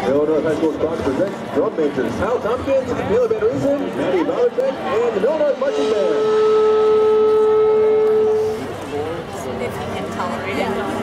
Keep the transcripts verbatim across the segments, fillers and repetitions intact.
Illinois High School Squad presents drum majors Hal Tompkins, Taylor Van Riesen, Maddie Valerchek, and the Illinois Marching Band. If he can tolerate it.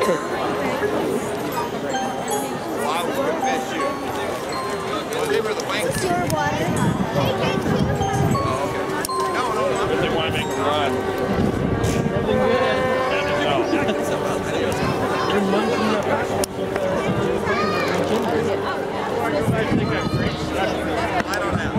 What's your water? No, no, no. They want to make a run. I don't know.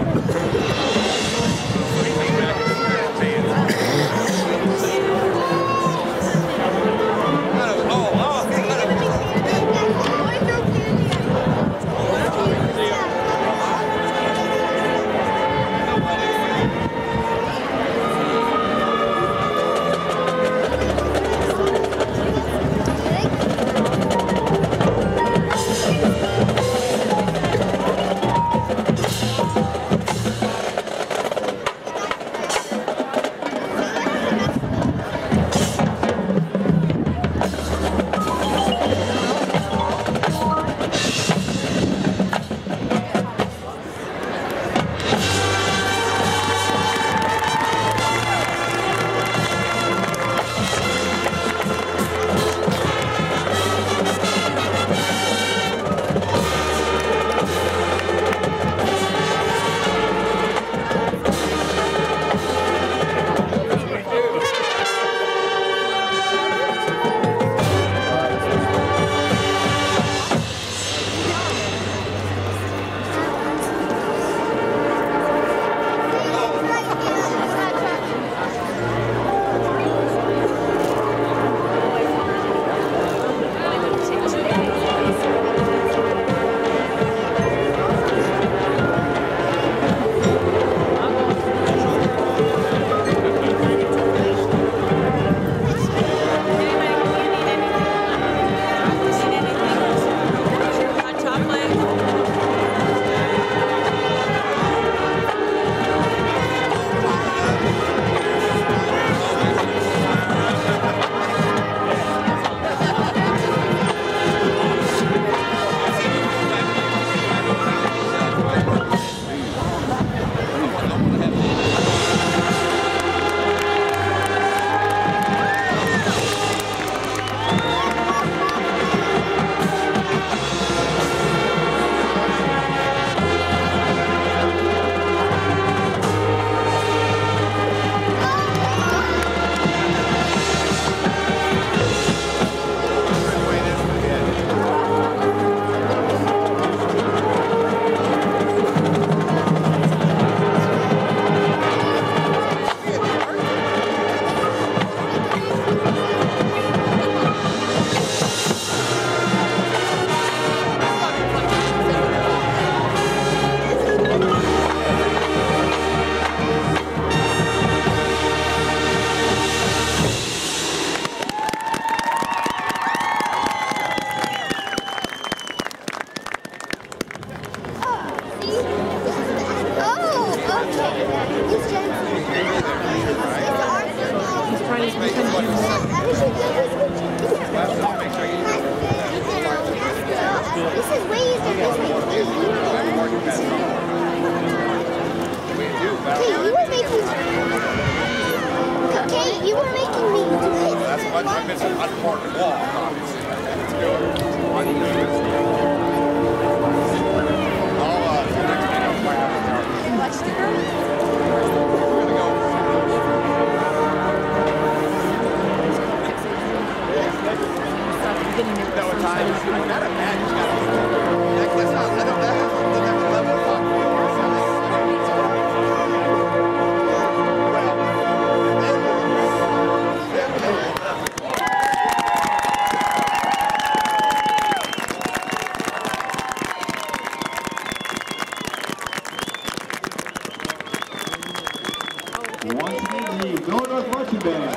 Once again, the North North Marching Band.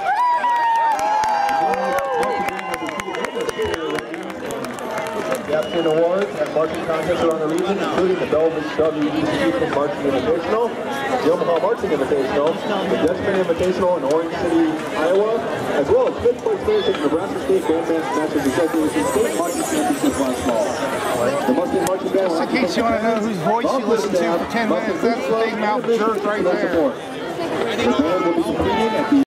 The afternoon awards and marching contests around the region, including the Belleville W E C Youth Marching Invitational, the Omaha Marching Invitational, the Dutchman Invitational in Orange City, Iowa, as well as fifth place finish at the Nebraska State Bandstand Masters Association State Marching Championship last fall. The Mustang Marching Band. Just in case you want to know whose voice you listen to for ten minutes, that's Dave Malvern right there. The band will be competing at the